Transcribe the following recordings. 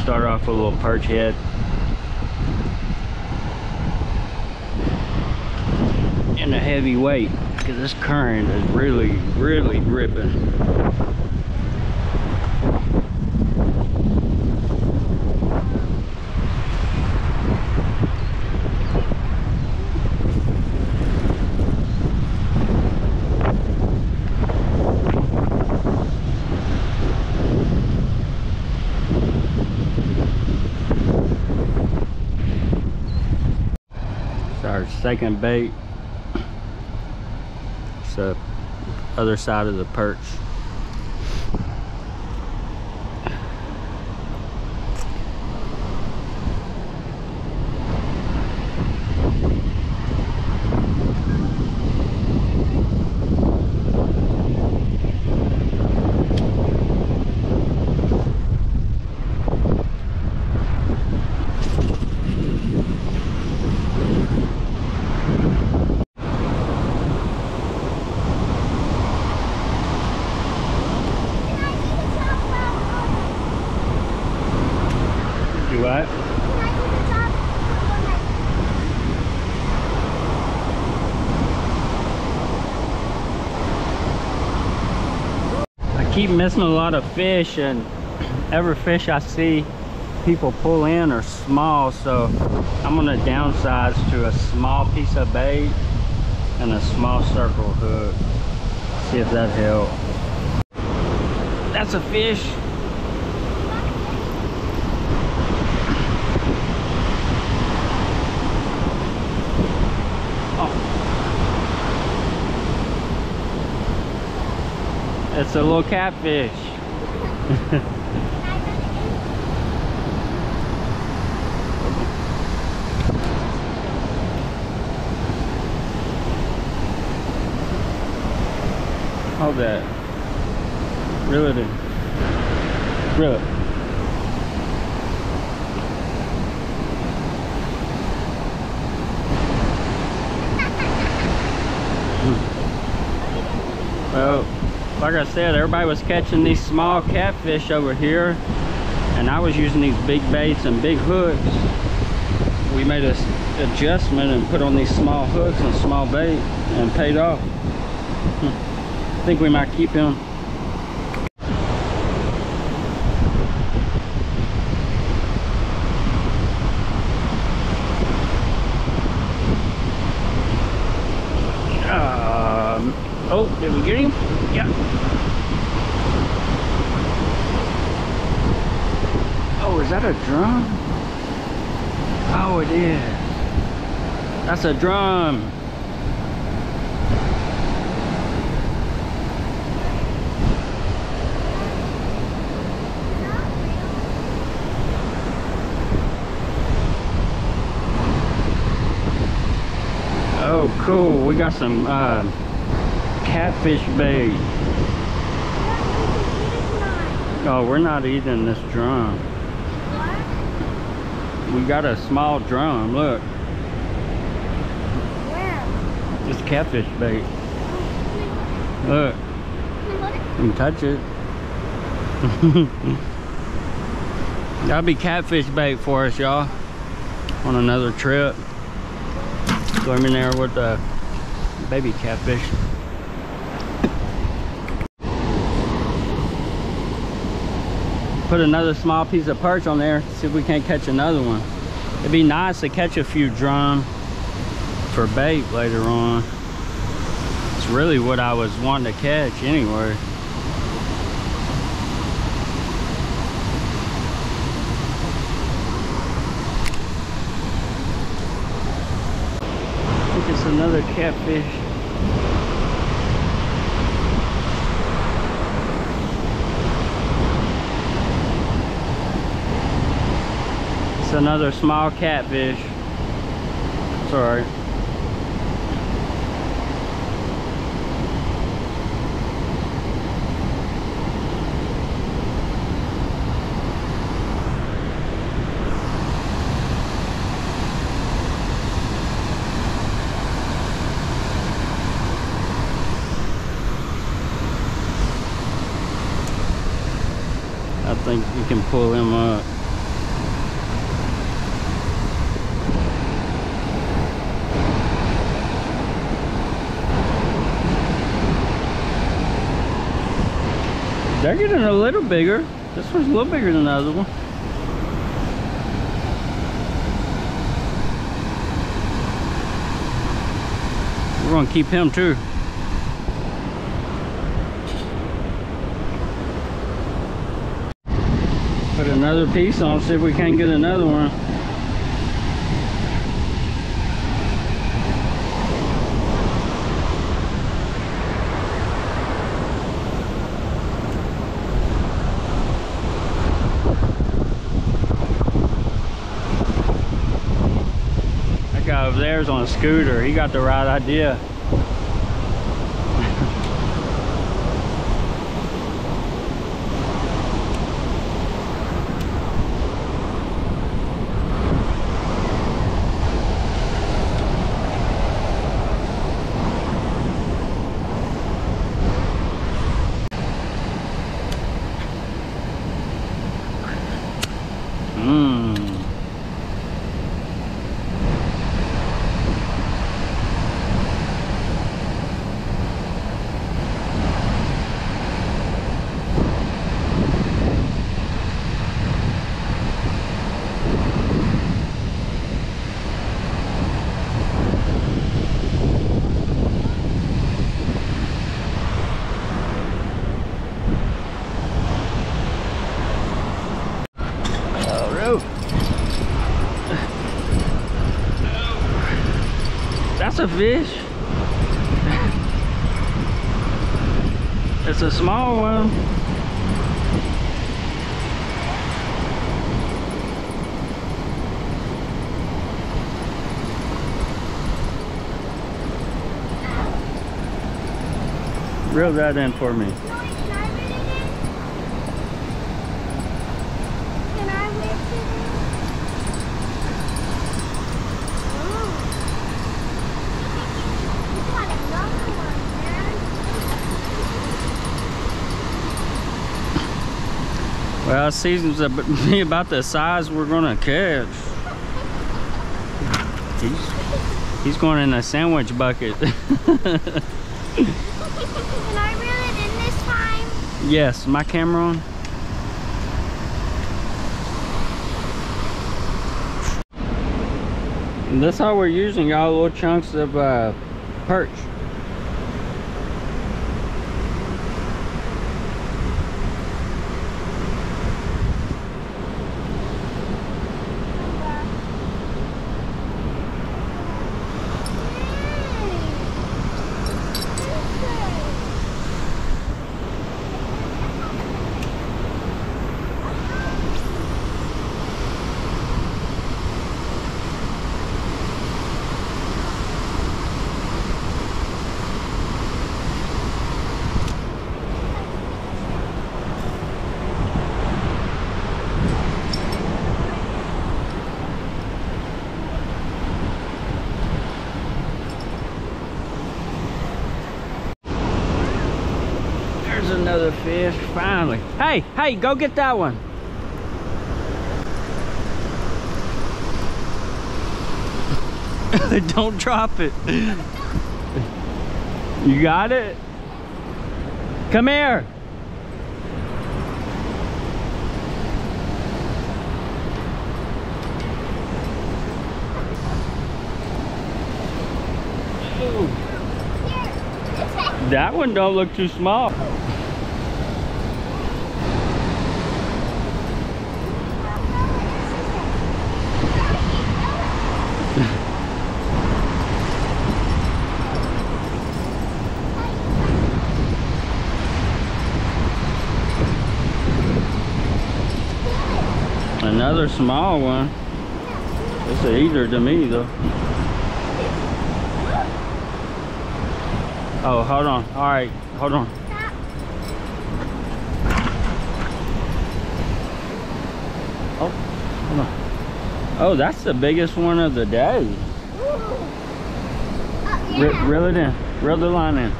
start off with a little perch head. And a heavy weight, because this current is really ripping. It's our second bait. It's the other side of the perch. Do what? I keep missing a lot of fish, and every fish I see people pull in are small, so I'm gonna downsize to a small piece of bait and a small circle hook. See if that helps. That's a fish. It's a little catfish. Hold that. Reel it in. Reel it. Well, like I said, everybody was catching these small catfish over here, and I was using these big baits and big hooks. We made an adjustment and put on these small hooks and small bait, and paid off. I think we might keep him. Oh, did we get him? Yeah. Oh, is that a drum? Oh, it is. That's a drum. Oh, cool. We got some catfish bait. Oh, we're not eating this drum. What? We got a small drum, look. Where? It's catfish bait. Look. You can touch it. That'll be catfish bait for us, y'all. On another trip. Swim in there with the baby catfish. Put another small piece of perch on there, see if we can't catch another one. It'd be nice to catch a few drum for bait later on. It's really what I was wanting to catch anyway. I think it's another catfish. It's another small catfish. It's alright. I think you can pull him up. They're getting a little bigger. This one's a little bigger than the other one. We're gonna keep him too. Put another piece on, see if we can't get another one. That guy over there is on a scooter. He got the right idea. That's a fish. It's a small one. Reel that in for me. Well, it seems to be about the size we're gonna catch. He's going in a sandwich bucket. Can I reel it in this time? Yes, my camera on. And that's all we're using, y'all, little chunks of perch. Another fish, finally. Hey, go get that one. Don't drop it. You got it? Come here. Ooh. That one don't look too small. Another small one. It's an eater to me though. Oh, hold on. All right, hold on. Oh, hold on. Oh, that's the biggest one of the day. Yeah. Reel it in. Reel the line in.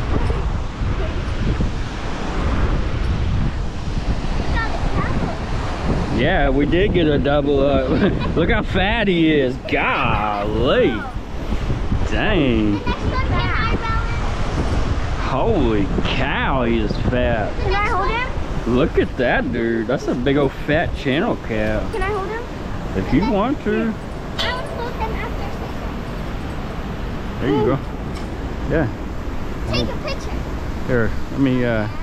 Yeah, we did get a double up. Look how fat he is. Golly. Dang. Holy cow, he is fat. Can I hold him? Look at that, dude. That's a big old fat channel cow. Can I hold him? If you want to. I will hold him after. There you go. Yeah. Take a picture. Here, let me